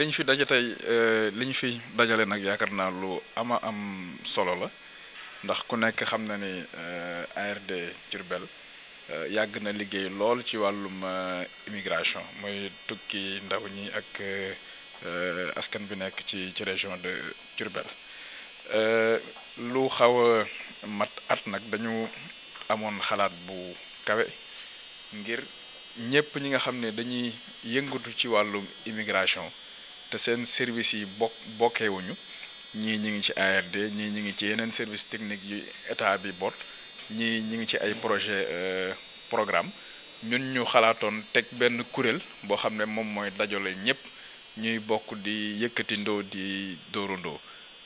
liñ fi daje tey li ñu fi dajale nag yaakaar naa lu am solo la ndax ku nekk xam na ni ARD Diourbel yàgg na liggéey lool ci wàllum immigration mooy tukki ndaw ñi ak askan bi nekk ci région de Diourbel lu xaw a mat at nag dañu amoon xalaat bu kawe ngir ñëpp ñi nga xam ne dañuy yëngatu ci wàllum immigration te seen service yi bokkeewuñu ñii ñi ngi ci ARD ñii ñi ngi ci yeneen service technique yu état bi bot ñii ñi ngi ci ay projet programme ñun ñu xalaatoon teg benn kuréel boo xam ne moom mooy dajale ñëpp ñuy bokk di yëkkati ndoo di dóorandoo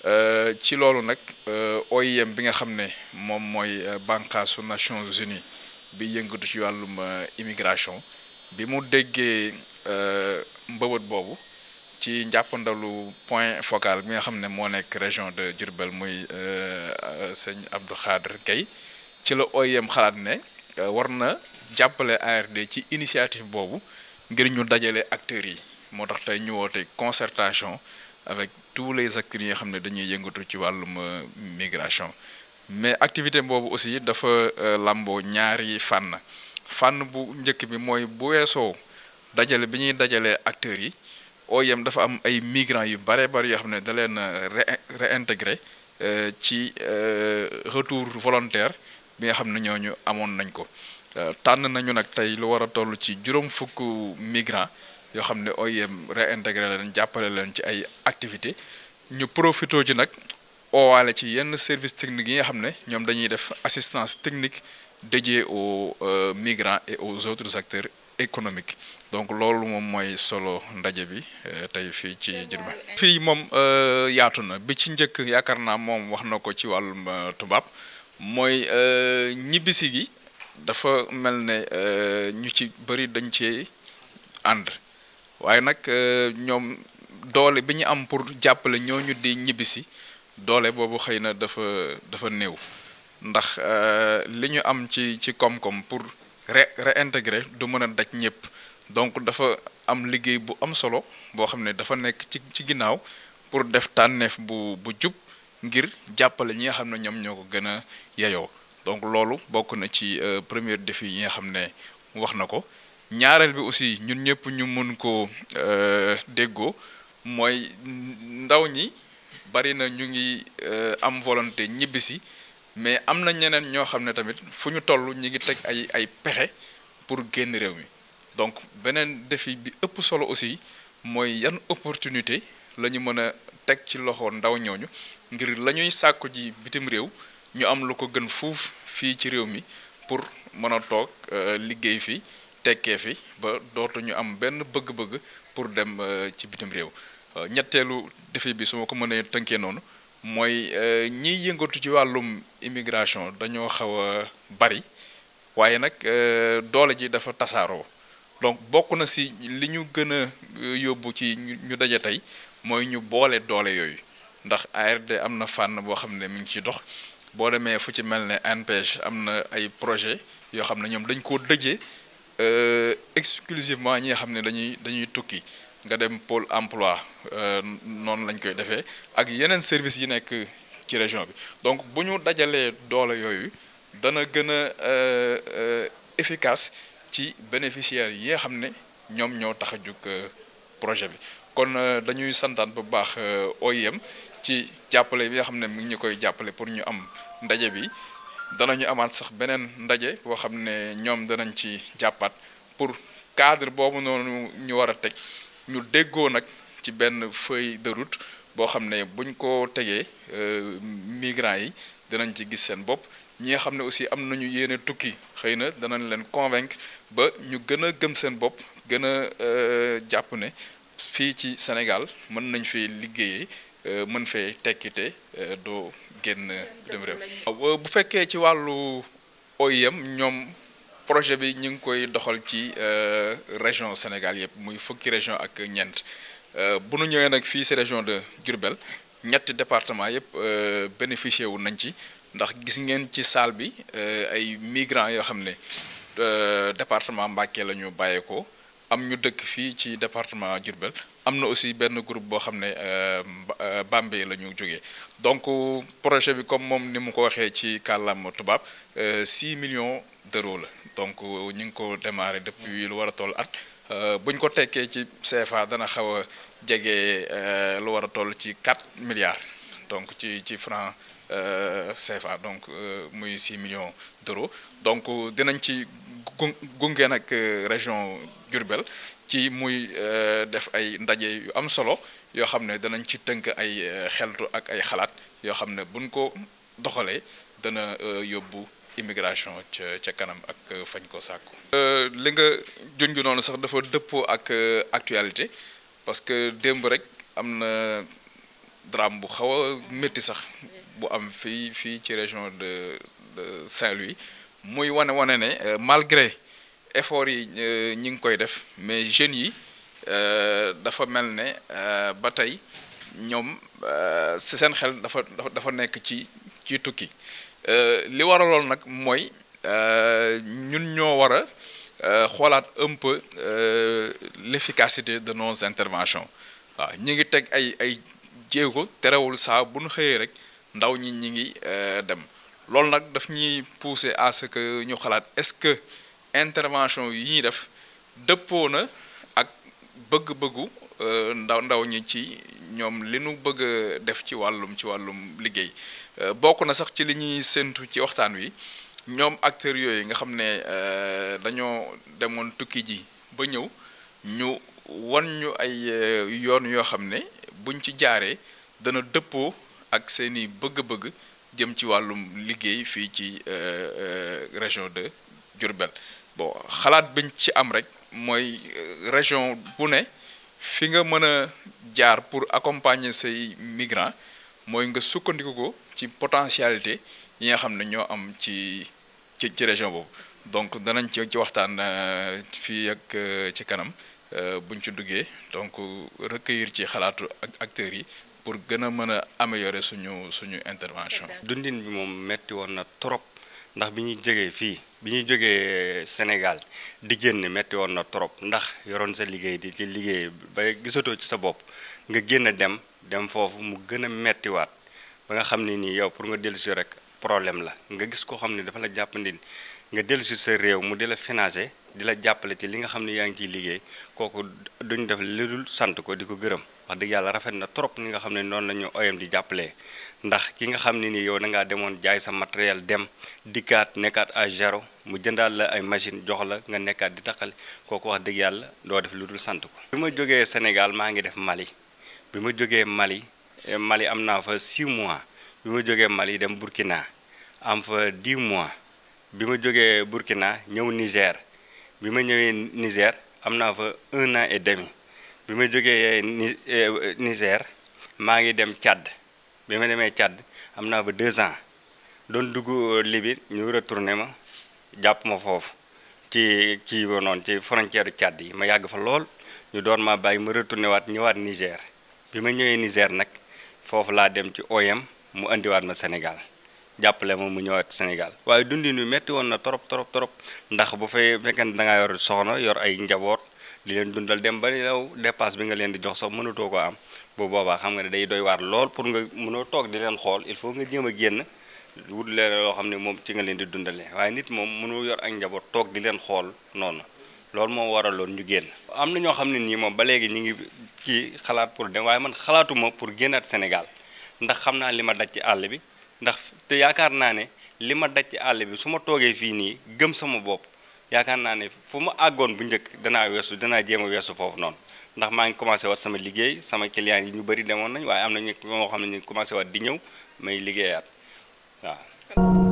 ci loolu nag OIM bi nga xam ne moom mooy bànqaasu Nations Unies bi yëngatu ci wàllum immigration bi mu déggee mbëbët boobu ci njàppandalu point focal bi nga xam ne moo nekk région de Diourbel muy sëñ Abdou Khadre Gaye ci la OIM xalaat ne war na jàppale ARD ci initiative boobu ngir ñu dajale acteurs yi moo tax tey ñu woote concertation avec tous les acteurs yi nga xam ne dañuy yëngatu ci wàllum migration mais activité boobu aussi dafa làmboo ñaari fànn bu njëkk bi mooy bu weesoo dajale bi ñuy dajalee acteurs yi OIM dafa am ay migrants yu bare bari yoo xam ne da leen réintégré ci retour volontaire bi nga xam ne ñooñu amoon nañ ko tànn nañu nag tey lu war a toll ci juróom fukk migrants yoo xam ne OIM réintégré leen jàppale leen ci ay activités ñu profité ci nag oowaale ci yenn service technique yi nga xam ne ñoom dañuy def assistance technique dédiée aux migrants et aux autres acteurs économiques donc loolu moom mooy solo ndaje bi tey fii ci Diourbel. fii moom yaatu na bi ci njëkk yaakaar naa moom wax na ko ci wàllum tubaab mooy ñibbisi gi dafa mel ne ñu ci bëri dañ ci ànd waaye nag ñoom doole bi ñu am pour jàppale ñooñu di ñibbisi doole boobu xëy na dafa néew ndax li ñu am ci koom-koom pour réintégrer du mën a daj ñëpp donc dafa am liggéey bu am solo boo xam ne dafa nekk ci ginnaaw pour def tànneef bu jub ngir jàppale ñi nga xam ne ñoom ñoo ko gën a yeyoo donc loolu bokk na ci premier défi yi nga xam ne wax na ko ñaareel bi aussi ñun ñëpp ñu mën ko déggoo mooy ndaw ñi bari na ñu ngi am volonté ñibbisi mais am na ñeneen ñoo xam ne tamit fu ñu toll ñi ngi teg ay pexe pour génn réew mi donc beneen défi bi ëpp solo aussi mooy yan opportunité la ñu mën a teg ci loxo ndaw ñooñu ngir la ñuy sàkku ji bitim réew ñu am lu ko gën fuuf fii ci réew mi pour mën a toog liggéey fi tekkee fi ba dootuñu am benn bëgg-bëgg pour dem ci bitim réew ñetteelu défi bi su ma ko mënee tënkee noonu mooy ñiy yëngatu ci wàllum immigration dañoo xaw a bari waaye nag doole ji dafa tasaaroo donc bokk na si li ñu gën a yóbbu ci ñu daje tey mooy ñu boole doole yooyu ndax ARD am na fànn boo xam ne mi ngi ciy dox boo demee fu ci mel ne ANPEJ am na ay projet yoo xam ne ñoom dañ koo dëjee exclusivement ñi nga xam ne dañuy tukki nga dem pôle emploi noonu lañ koy defee ak yeneen service yi nekk ci région bi donc bu ñu dajalee doole yooyu dana gën a efficace ci bénéficiaires yi nga xam ne ñoom ñoo tax a jug projet bi kon dañuy santaan bu baax OIM ci jàppale bi nga xam ne mi ngi ñu koy jàppale pour ñu am ndaje bi danañu amaat sax beneen ndaje boo xam ne ñoom danañ ci jàppaat pour cadre boobu noonu ñu war a teg ñu déggoo nag ci benn feuille de route boo xam ne buñ ko tegee migrants yi dinañ ci gis seen bopp ñi nga xam ne aussi am nañu yéene tukki xëy na danañ leen convaincre ba ñu gën a gëm seen bopp gën a jàpp ne fii ci Sénégal mën nañ fee liggéeyee mën fee tekkite doo génn dem réew. bu fekkee ci wàllu OIM ñoom projet bi ñu ngi koy doxal ci région Sénégal yëpp muy fukki région ak ñeent bu nu ñëwee nag fii ci région de Diourbel ñetti département yëpp bénéficié wu nañ ci ndax gis ngeen ci salle bi ay migrants yoo xam ne département Mbacké la ñu bàyyeekoo am ñu dëkk fii ci département Diourbel am na aussi benn groupe boo xam ne Bambey la ñu jógee donc projet bi comme moom ni mu ko waxee ci kàllaama tubaab 6 millions d'euros la donc ñu ngi ko démarré depuis lu war a toll at bu ñu ko tekkee ci CFA dana xaw a jege lu war a toll ci 4 milliards donc ci franc CFA donc muy 6 millions d'euros donc dinañ ci gunge nag région Diourbel ci muy def ay ndaje yu am solo yoo xam ne danañ ci tënk ay xeltu ak ay xalaat yoo xam ne buñ ko doxalee dana yóbbu immigration ca kanam ak fañ ko sàkku. li nga junj noonu sax dafa dëppoo ak actualité parce que démb rek am na drame bu xaw a métti sax bu am fii ci région de Saint-Louis muy wane ne malgré effort yi ñi ngi koy def mais jeunes yi dafa mel ne ba tey ñoom seen xel dafa nekk ci tukki li waraloon nag mooy ñun ñoo war a xoolaat un peu l'efficacité de nos interventions waaw ñi ngi teg ay jéego terewul saa bu ñu xëyee rek ndaw ñi ngi dem loolu nag daf ñuy pousser à ce que ñu xalaat est-ce que intervention yi ñuy def dëppoo na ak bëgg-bëggu ndaw ñi ci ñoom li nu bëgg a def ci wàllum liggéey bokk na sax ci li ñuy séntu ci waxtaan wi ñoom acteurs yooyu nga xam ne dañoo demoon tukki ji ba ñëw ñu wan ñu ay yoon yoo xam ne buñ ci jaaree dana dëppoo ak seeni bëgg-bëgg jëm ci wàllum liggéey fii ci région de Diourbel bon xalaat biñ ci am rek mooy région bu ne fi nga mën a jaar pour accompagner say migrants mooy nga sukkandiku ko ci potentialité yi nga xam ne ñoo am ci région boobu donc danañ ci waxtaan fii ak ci kanam buñ ci duggee donc recueillir ci xalaatu ak acteurs yi pour gën a mën a améliorer suñu intervention. dundin bi moom metti woon na trop ndax bi ñuy jógee Sénégal di génn metti woon na trop ndax yoroon sa liggéey di ci liggéey ba gisatoo ci sa bopp nga génn dem foofu mu gën a mettiwaat ba nga xam ne nii yow pour nga dellusi rek problème la nga gis koo xam ne dafa la jàppandi nga dellusi sa réew mu di la financer di la jàppale ci li nga xam ne yaa ngi ciy liggéey kooku duñ def lu dul sant ko di ko gërëm wax dëgg yàlla rafet na trop ni nga xam ne noonu la ñu OM di jàppalee ndax ki nga xam ne nii yow da ngaa demoon jaay sa matériel dem dikkaat nekkaat à zéro mu jëndaal la ay machine jox la nga nekkaat di taqale kooku wax dëgg yàlla doo def lu dul sant ko. bi ma jógee Sénégal maa ngi def Mali bi ma jógee Mali am naa fa 6 mois bi ma jógee Mali dem Burkina am fa 10 mois bi ma jógee Burkina ñëw Niger bi ma ñëwee Niger am naa fa 1 an et demi bi ma jógee Niger maa ngi dem Tchad bi ma demee Tchad am naa fa 2 ans doon dugg Libye ñu retourné ma jàpp ma foofu ci kii ba noonu ci frontière Tchad yi ma yàgg fa lool ñu doon ma bàyyi ma retourné waat ñëwaat Niger bi ma ñëwee Niger nag foofu laa dem ci OM mu indiwaat ma Sénégal jàppale ma mu ñëwaat Sénégal waaye dundin wi metti woon na trop ndax bu fekkee da ngaa yor soxna yor ay njaboot di leen dundal dem ba yow dépasse bi nga leen di jox sax mënatoo ko am bu boobaa xam nga ne day doy waar lool pour nga mënoo toog di leen xool il faut nga jéem a génn wut leen loo xam ne moom ci nga leen di dundalee waaye nit moom mënoo yor ak njaboot toog di leen xool noonu loolu moo waraloon ñu génn. am na ñoo xam ne nii moom ba léegi ñu ngi kii xalaat pour dem waaye man xalaatuma pour génnaat Sénégal ndax xam naa li ma daj ci àll bi ndax te yaakaar naa ne li ma daj ci àll bi su ma toogee fii nii gëm sama bopp yaakaar naa ne fu ma àggoon bu njëkk danaa jéem a weesu foofu noonu ndax maa ngi commencé waat sama liggéey sama clients yi ñu bëri demoon nañ waaye am na ñu moo xam ne ñu commencé waat di ñëw may liggéeyaat waaw.